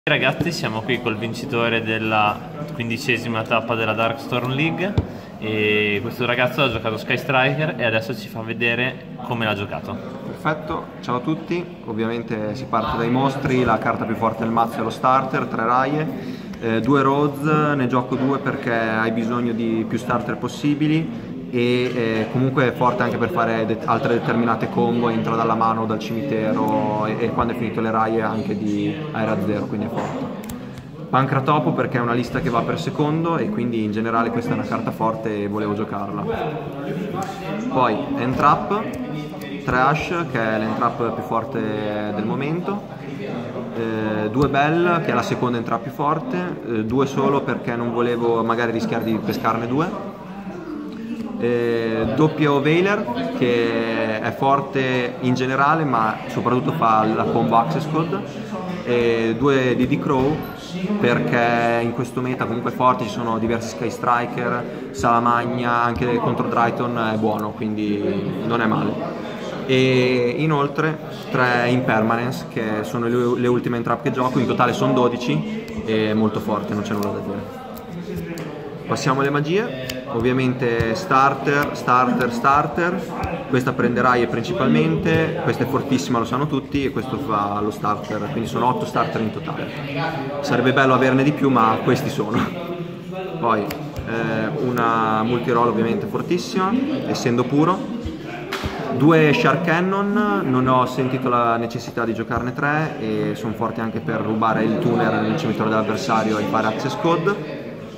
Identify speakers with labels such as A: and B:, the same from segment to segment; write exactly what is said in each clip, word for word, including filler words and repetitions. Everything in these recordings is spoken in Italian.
A: Ragazzi, siamo qui col vincitore della quindicesima tappa della Darkstorm League e questo ragazzo ha giocato Sky Striker e adesso ci fa vedere come l'ha giocato.
B: Perfetto, ciao a tutti. Ovviamente si parte dai mostri, la carta più forte del mazzo è lo starter, tre raie, eh, due roads, ne gioco due perché hai bisogno di più starter possibili e eh, comunque è forte anche per fare de altre determinate combo, entra dalla mano o dal cimitero e, e quando è finito le raie anche di Aera zero, quindi è forte. Pancratopo perché è una lista che va per secondo e quindi in generale questa è una carta forte e volevo giocarla. Poi Entrap, Trash che è l'entrap più forte del momento, eh, due Bell che è la seconda entrap più forte, eh, due solo perché non volevo magari rischiare di pescarne due. Eh, doppio Veiler che è forte in generale ma soprattutto fa la combo Access Code, e due D D Crow perché in questo meta comunque è forte, ci sono diversi Sky Striker, Salamagna, anche contro Dryton è buono, quindi non è male. E inoltre tre Impermanence che sono le, le ultime entrap che gioco, in totale sono dodici e molto forte, non c'è nulla da dire. Passiamo alle magie. Ovviamente starter, starter, starter, questa prende raie principalmente, questa è fortissima, lo sanno tutti, e questo fa lo starter, quindi sono otto starter in totale. Sarebbe bello averne di più ma questi sono. Poi eh, una multiroll ovviamente fortissima, essendo puro. Due Shark Cannon, non ho sentito la necessità di giocarne tre e sono forti anche per rubare il tuner nel cimitero dell'avversario e fare access code.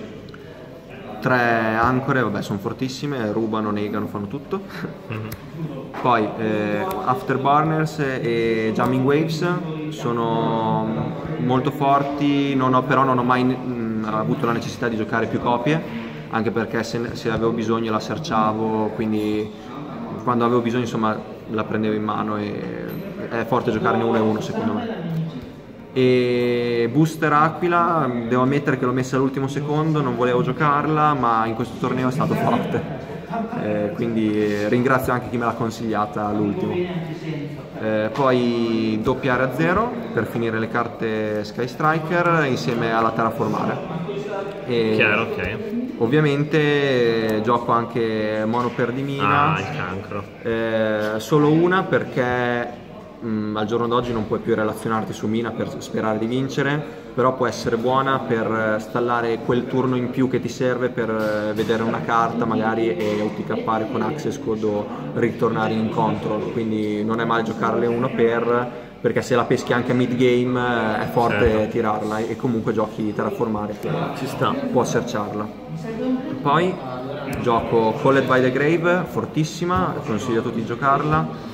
B: Tre ancore, vabbè, sono fortissime, rubano, negano, fanno tutto. Mm-hmm. Poi eh, Afterburners e Jamming Waves sono molto forti, non ho, però non ho mai mh, avuto la necessità di giocare più copie, anche perché se, se avevo bisogno la searchavo, quindi quando avevo bisogno insomma la prendevo in mano e è forte giocarne uno e uno secondo me. E Booster Aquila, devo ammettere che l'ho messa all'ultimo secondo, non volevo giocarla ma in questo torneo è stato forte, eh, quindi ringrazio anche chi me l'ha consigliata all'ultimo. Eh, poi doppia Area zero per finire le carte Sky Striker insieme alla Terraformare. E
A: chiaro, ok.
B: Ovviamente gioco anche Mono per di mina,
A: ah, il cancro.
B: Eh, solo una perché Mm, al giorno d'oggi non puoi più relazionarti su mina per sperare di vincere, però può essere buona per stallare quel turno in più che ti serve per vedere una carta magari e O T K-pare con access code o ritornare in control, quindi non è male giocarle uno per, perché se la peschi anche a mid game è forte, certo, tirarla, e comunque giochi Terraformare che ci sta, può searcharla. Poi gioco Called by the Grave, fortissima, consiglio a tutti di giocarla.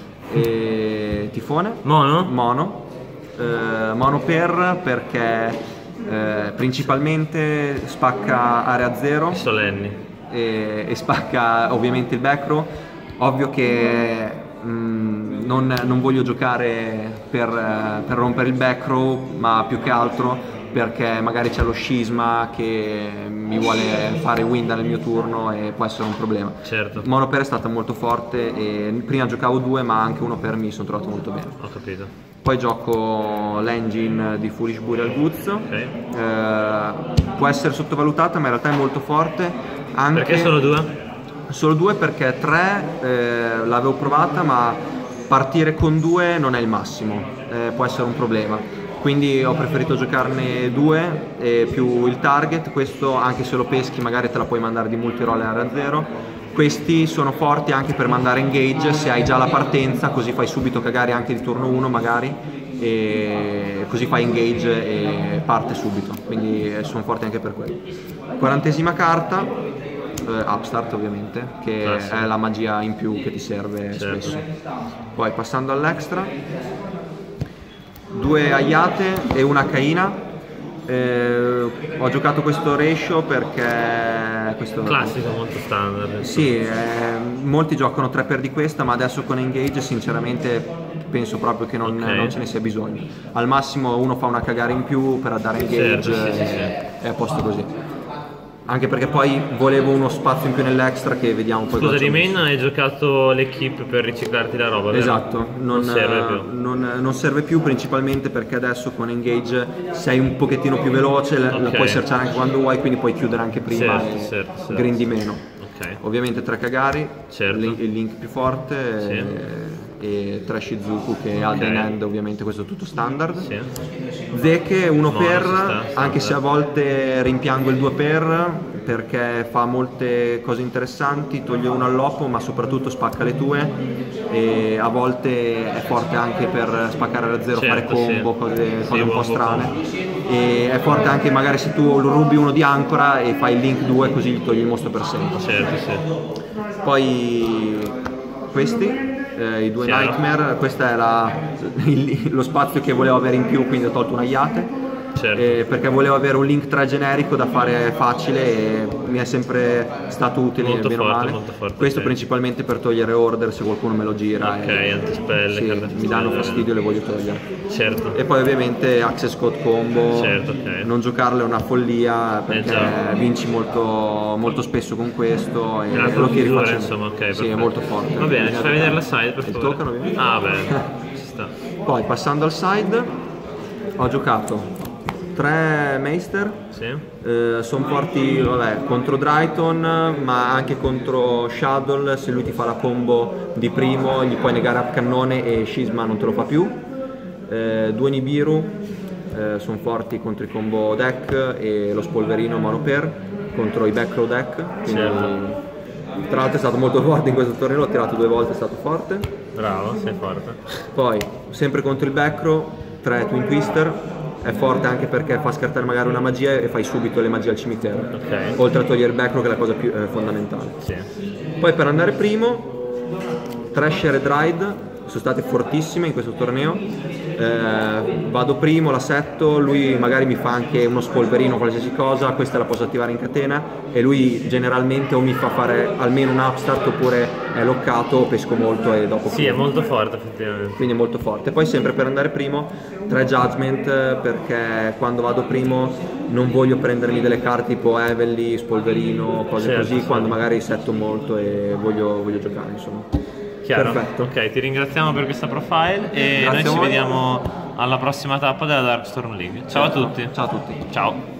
B: E Tifone
A: mono
B: mono eh, mono per perché eh, principalmente spacca area zero
A: solenni
B: e, e spacca ovviamente il back row. Ovvio che mh, non, non voglio giocare per, per rompere il back row, ma più che altro perché magari c'è lo scisma che mi vuole fare winda nel mio turno e può essere un problema.
A: Certo.
B: Mono per è stata molto forte e prima giocavo due ma anche uno per mi sono trovato molto bene.
A: Ho capito.
B: Poi gioco l'engine di Foolish Burial Goods, okay. eh, può essere sottovalutata ma in realtà è molto forte. Anche
A: perché solo due?
B: Solo due perché tre eh, l'avevo provata ma partire con due non è il massimo, eh, può essere un problema. Quindi ho preferito giocarne due e più il target. Questo anche se lo peschi magari te la puoi mandare di multiroll a area zero. Questi sono forti anche per mandare engage se hai già la partenza, così fai subito cagare anche di turno uno magari, e così fai engage e parte subito, quindi sono forti anche per quello. Quarantesima carta, eh, Upstart ovviamente, che ah, sì. è la magia in più che ti serve, certo, spesso. Poi passando all'extra, due Ayate e una Caina. Eh, ho giocato questo ratio perché questo
A: classico, molto standard.
B: Sì, eh, molti giocano tre per di questa, ma adesso con engage sinceramente penso proprio che non, okay. non ce ne sia bisogno. Al massimo uno fa una cagare in più per dare engage, certo, sì, sì, sì. E è a posto così. anche perché poi volevo uno spazio in più nell'extra che vediamo poi.
A: Scusa, di main hai giocato l'equip per riciclarti la roba, vero?
B: Esatto, non,
A: non serve più.
B: Non, non serve più principalmente perché adesso con Engage sei un pochettino più veloce, okay. La puoi searchare anche quando vuoi, quindi puoi chiudere anche prima, certo, e certo, certo. grindi meno. Okay. Ovviamente tre Kagari, certo. il, il link più forte, sì. e, e tre Shizuku che ha okay. End, ovviamente questo è tutto standard. Sì. Zeke uno no, per, sta, anche se a volte rimpiango il due per perché fa molte cose interessanti, toglie uno all'oppo ma soprattutto spacca le tue e a volte è forte anche per spaccare da zero, certo, fare combo, sì. cose, cose sì, un po' strane combo. E è forte anche magari se tu rubi uno di ancora e fai il link due così gli togli il mostro per sempre.
A: Certo, sì.
B: Poi questi Eh, i due Chiaro. Nightmare, questo è la, il, lo spazio che volevo avere in più, quindi ho tolto un Ayate. Certo. Eh, perché volevo avere un link tre generico da fare facile e mi è sempre stato utile, molto meno forte, male. Molto forte, questo sì. principalmente per togliere order se qualcuno me lo gira,
A: ok,
B: e,
A: antispelle,
B: sì, mi danno fastidio e le voglio togliere.
A: Certo.
B: E poi ovviamente access code combo,
A: certo, okay.
B: non giocarle è una follia perché eh, vinci molto, molto spesso con questo e lo tiri facile.
A: Insomma, ok,
B: sì, è molto forte.
A: Va bene, ci fai vedere la side per favore.
B: Token, ovviamente.
A: Ah bene, ci sta.
B: Poi passando al side ho giocato tre Meister, sì. eh, sono forti vabbè, contro Dryton ma anche contro Shadow, se lui ti fa la combo di primo gli puoi negare up cannone e Scisma non te lo fa più. Eh, due Nibiru eh, sono forti contro i combo deck e lo spolverino mono per contro i back row deck, quindi, certo. Tra l'altro è stato molto forte in questo torneo, l'ho tirato due volte, è stato forte.
A: Bravo, sei forte.
B: Poi sempre contro il back row tre Twin Twister, è forte anche perché fa scartare magari una magia e fai subito le magie al cimitero, okay. oltre a togliere il back row che è la cosa più eh, fondamentale. Sì. Poi per andare primo Thrasher e Dride sono state fortissime in questo torneo, eh, vado primo, l'assetto, lui magari mi fa anche uno spolverino, qualsiasi cosa, questa la posso attivare in catena e lui generalmente o mi fa fare almeno un upstart oppure è loccato, pesco molto e dopo...
A: Sì, è molto forte effettivamente.
B: Quindi è molto forte. Poi sempre per andare primo, tre Judgment perché quando vado primo non voglio prendermi delle carte tipo Heavenly, spolverino, cose certo, così, certo. quando magari setto molto e voglio, voglio giocare insomma.
A: Chiaro.
B: Perfetto.
A: Ok, ti ringraziamo per questa profile e
B: Grazie
A: noi ci vediamo alla prossima tappa della Darkstorm League. Ciao
B: certo.
A: a tutti.
B: Ciao a tutti.
A: Ciao.